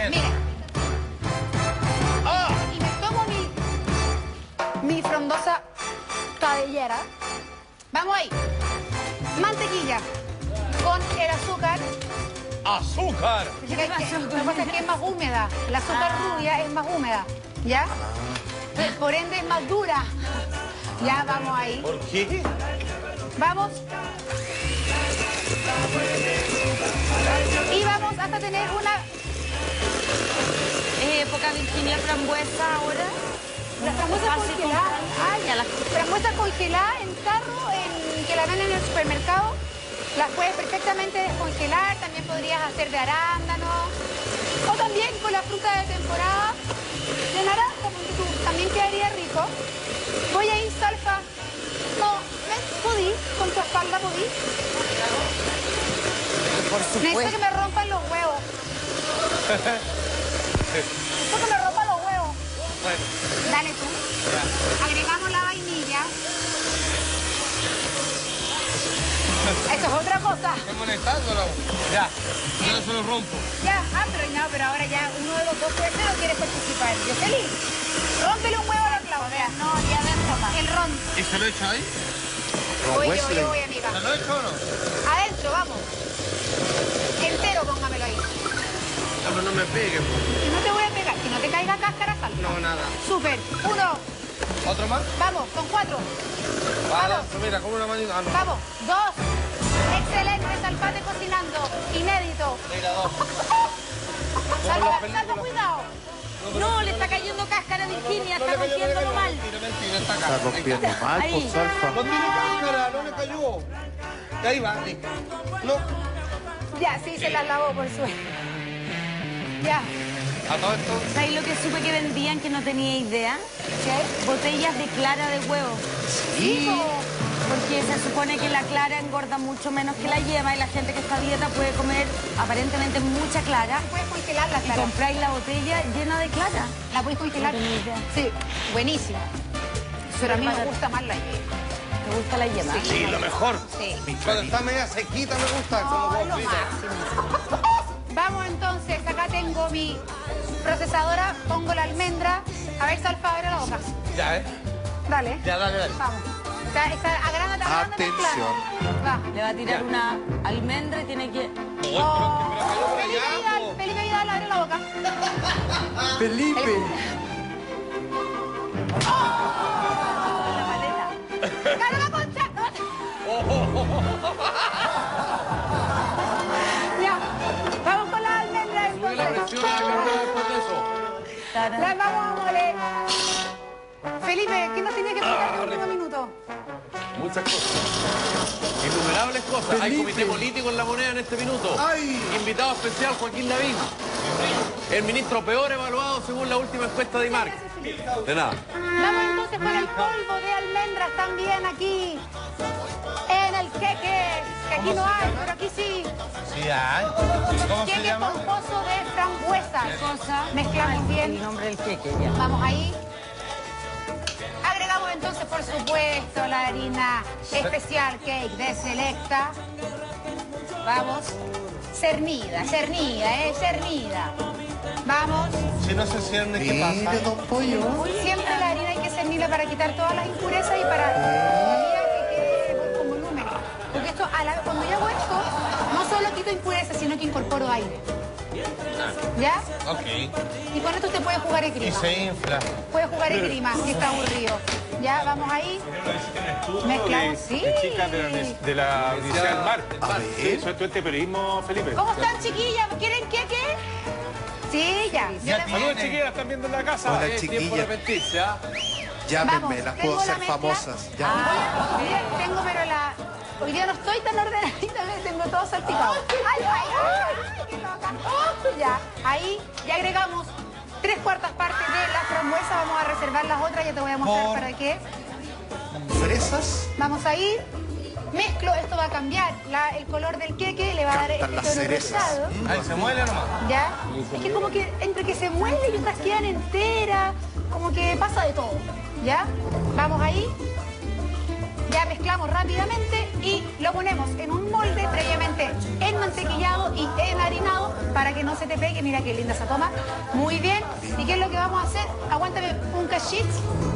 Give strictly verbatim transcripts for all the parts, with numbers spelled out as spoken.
Bien. Mire. ¡Ah! Y me tomo mi, mi frondosa cabellera. Vamos ahí. Mantequilla con el azúcar. ¡Azúcar! Lo que pasa es que es más húmeda. El azúcar Ah. rubia es más húmeda. ¿Ya? Por ende es más dura. Ya, vamos ahí. ¿Por qué? Vamos. Y vamos hasta tener una... ¿Es época Virginia frambuesa ahora? Las frambuesas Fácil congeladas. comprar. Ay, Ya las- frambuesas congeladas en tarro, en, que la venden en el supermercado. Las puedes perfectamente descongelar. También podrías hacer de arándano. O también con la fruta de temporada. De naranja, ponte tú, también quedaría rico. Voy a ir, Salfa. No, ven, podí, con tu espalda podí. Por Necesito supuesto. que me rompan los huevos. Necesito que me rompan los huevos. Bueno, Dale tú. Agregamos la vainilla. Eso es otra cosa. estoy molestándolo. Ya, yo se lo rompo. Ya, ah, pero no, pero ahora ya uno de los dos terceros quiere participar. Yo feliz. Rómpele un huevo a la Claudia. No, ya adentro más. El ron. ¿Y se lo echo ahí? Voy yo, Wesley. yo voy, amiga. ¿Se lo echo o no? Adentro, vamos. Entero, póngamelo ahí. No, pero no me pegue. Y no te voy a pegar, que no te caiga cáscara, salta. No, nada. Súper. Uno. ¿Otro más? Vamos, con cuatro. Vale, Vamos. mira, como una manita. Ah, no. Vamos. Dos. Excelente, Salpate cocinando. Inédito. Mira, dos. Salva, salva, cuidado. No, le está cayendo cáscara a Virginia, está rompiéndolo mal. Mentira, mentira, está acá. Está rompiendo mal, Ahí. por Salfa. No tiene cáscara, no me cayó. Y ahí va, ahí. No. Ya, sí, se las lavó por suerte. Ya. A todo esto. ¿Sabes lo que supe que vendían que no tenía idea? ¿Qué? Botellas de clara de huevo. Sí. Porque se supone que la clara engorda mucho menos que la yema y la gente que está a dieta puede comer aparentemente mucha clara Puedes congelar la y clara. compráis la botella llena de clara. ¿La puedes congelar? No tenía idea. Sí, buenísima. Pero a mí me gusta más la yema. ¿Te gusta la yema? Sí, lo mejor. Sí. Cuando está media sequita me gusta, como Ay, huevo lo frito. máximo. Vamos entonces, acá tengo mi procesadora, pongo la almendra. A ver, Salfa, abre la boca. Ya, ¿eh? Dale. Ya, dale, dale. Vamos. Está, está agrándate, agrándate. Atención. Va. Le va a tirar una almendra y tiene que... Oh. pero cayó por Felipe allá, Vidal, po. Felipe Vidal, abre la boca. Felipe. La maleta. ¡Cara la concha! Ya, vamos con la almendra Sube la entonces. presión a la verdad después de eso. Tarán. Las vamos a moler. Felipe, ¿qué nos tiene que explicar en el último minuto? Muchas cosas. Innumerables cosas. Hay Felipe. comité político en La Moneda en este minuto. Ay. Invitado especial Joaquín Lavín. El ministro peor evaluado según la última encuesta de IMARC. De nada. Vamos entonces con el polvo de almendras también aquí. En el queque. Que aquí no hay, pero aquí sí. Sí, hay. ¿Cómo se Queque llama? pomposo de frambuesa. Cosa. Mezclamos El bien. nombre del queque, ya. Vamos ahí. Agregamos entonces, por supuesto, la harina especial cake de Selecta. Vamos. Cernida, cernida, eh, cernida. Vamos. Si no se cierne, ¿qué Mire, pasa? don Pollo. Siempre la harina hay que cernirla para quitar todas las impurezas y para todavía que quede buen con volumen. Porque esto, a la- cuando yo hago esto, no solo quito impurezas, sino que incorporo aire. ¿Ya? Ok. Y con esto usted puede jugar Y esgrima. se infla. Puede jugar esgrima, si está aburrido. Ya, vamos ahí. Mezclamos, sí. de chicas de la, de la Universidad del Mar. A ver. Sí, soy estudiante de periodismo, Felipe. ¿Cómo están, chiquillas? ¿Quieren qué, qué? Sí, ya. Yo Ya les- tiene. Saludos, chiquillas, están viendo en la casa. Hola, Es tiempo de chiquilla. arrepentirse, ¿ah? Llámenme, Vamos, las tengo puedo la hacer mezcla. famosas. Ya. Ah, mira, tengo, pero la... Hoy día no estoy tan ordenadita, tengo todo salpicado. ¡Ay, ay, ay! ¡Qué loca! Ya, ahí ya agregamos tres cuartas partes de la frambuesa. Vamos a reservar las otras, ya te voy a mostrar Por- para qué. Fresas. Vamos a ir. Mezclo, esto va a cambiar la- el color del queque, le va a dar Cantan este las tono cerezas. rosado. Ahí se muele nomás. ¿Ya? Es que como que entre que se mueve y otras quedan enteras, como que pasa de todo. ¿Ya? Vamos ahí. Ya mezclamos rápidamente y lo ponemos en un molde previamente enmantequillado y enharinado para que no se te pegue. Mira qué linda esa toma. Muy bien. ¿Y qué es lo que vamos a hacer? Aguántame un cachit.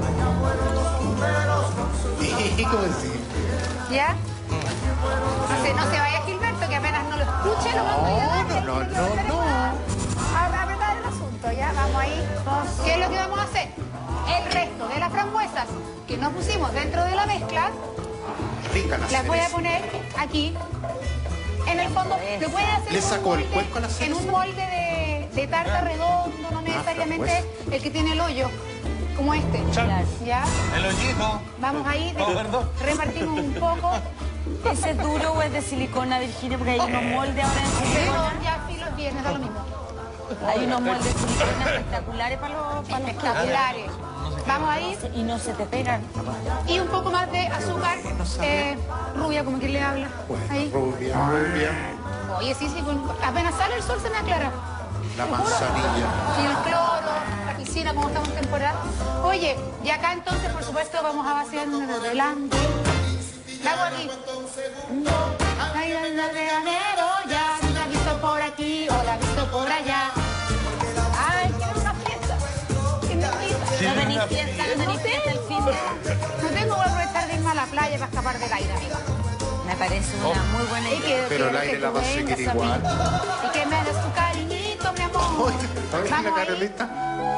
¿Y cómo decir? ¿Ya? No se, no se vaya Gilberto, que apenas no lo escuche, lo vamos a ir No, no, no, no. A apretar el asunto, ¿ya? Vamos ahí. ¿Qué es lo que vamos a hacer? El resto de las frambuesas que nos pusimos dentro de la mezcla, Rica la las voy a cereza. poner aquí. En el fondo, lo puede hacer ¿Le en un sacó el molde- cuenco a la en cereza? un molde de, de tarta redondo, no necesariamente el que tiene el hoyo, como este. Claro. ¿Ya? El hoyito. Vamos ahí, de- Oh, perdón. repartimos un poco. ¿Ese es duro o es de silicona, Virginia? Porque hay unos moldes ahora en Pero silicona. ya filo viene, da lo mismo. Hay unos moldes de silicona espectaculares para los, para los Espectaculares. Vamos a ir. y no se te pegan. Y un poco más de azúcar eh, rubia, como quien le habla. Ahí. Rubia, rubia. Oye, sí, sí, con- apenas sale el sol se me aclara. La Te juro. manzanilla. Sí, el cloro, la piscina, como estamos en temporada. Oye, y acá entonces, por supuesto, vamos a vaciar de delante. La hago aquí. Ay, ay, ay, de enero, ya la he visto por aquí o la he visto por allá. Ay, quiero una fiesta. ¿Quién me invita? No tenéis fiesta, no tenéis fiesta el fin de... No tengo que aprovechar de irme a la playa para escapar del aire, amiga. Me parece una muy buena Y idea. quiero, Pero el quiero aire que la tú va a seguir vengas a mí. igual. Y que me des tu cariñito, mi amor. Oye, oye, la Vamos ahí. Carolita.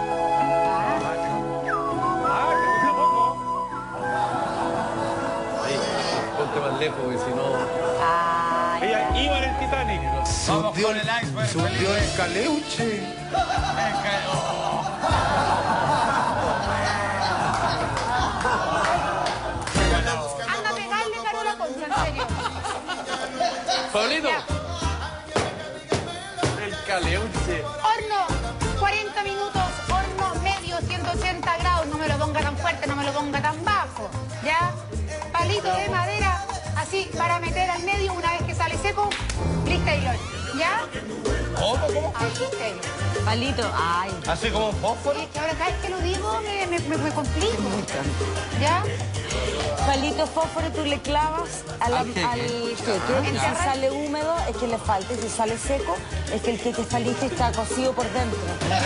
Ah, te gusta poco. Ahí, ponte más lejos, porque si no... Ay, Ella iba en el Titanic. Se Vamos hundió, con el iceberg, se hundió el caleuche. Anda a pegarle, Carola Concha, en serio. Pablito. Ya. El caleuche. Horno, cuarenta minutos, horno medio, ciento ochenta grados. No me lo ponga tan fuerte, no me lo ponga tan bajo. ¿Ya? Palito de madera, así, para meter al medio. Una vez que sale seco, Liz Taylor. ¿Ya? ¿Cómo, cómo? Ahí, Liz Taylor. palito. Ay, Así como un fósforo. Y es que ahora cada vez que lo digo me, me, me, me complico. ¿Ya? palito fósforo tú le clavas a la- al queque. Y si sale húmedo es que le falta. Y si sale seco es que el queque está listo y está cocido por dentro.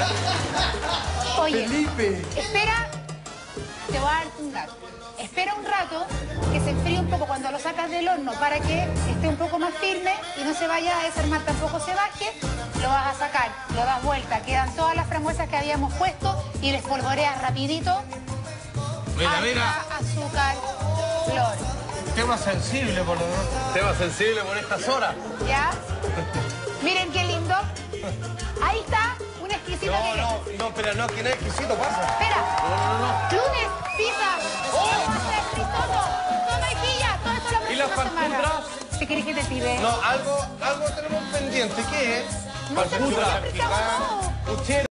Oye, Felipe. espera, te voy a dar un dato. Espera un rato que se enfríe un poco cuando lo sacas del horno para que esté un poco más firme y no se vaya a desarmar, tampoco se baje. Lo vas a sacar, lo das vuelta, quedan todas las frambuesas que habíamos puesto y les polvoreas rapidito. Mira, Harina, mira. azúcar, flor. Tema sensible, por lo menos. Tema sensible por estas horas. ¿Ya? Miren qué lindo. Ahí está, un exquisito No, queque. no, no, pero no, que no es exquisito, pasa. Espera. Lunes, pizza. Pasta, risotto, sopaipilla. Todo esto la ¿Y las próxima semana. palputras? ¿Qué querés que te pide? No, algo, algo tenemos pendiente. ¿Qué es? No sé, Palputra. siempre estamos- Puchero.